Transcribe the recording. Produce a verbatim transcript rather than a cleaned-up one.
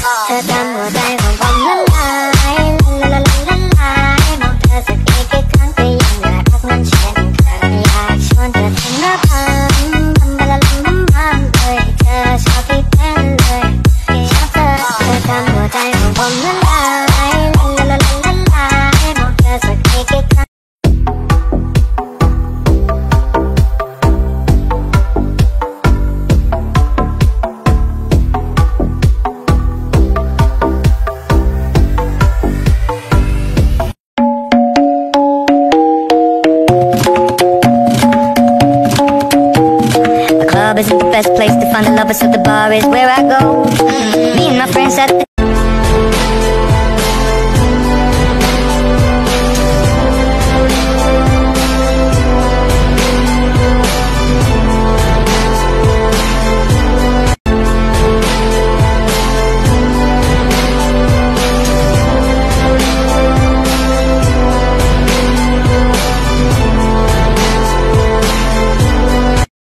เธอทำหัวใจของผมละลายละละละละลายมองเธอสักอีกกี่ครั้งก็ยังอยากรักมันเช่นเคยอยากชวนเธอทำระบำทำบะละลำบำบำเลยเธอชอบที่เป็นเลยชอบเธอเธอทำหัวใจของผมละลายละละละละลายมองเธอสักอีกกี่ครั้งIsn't the best place to find the lovers, so the bar is where I go. Me and my friends at the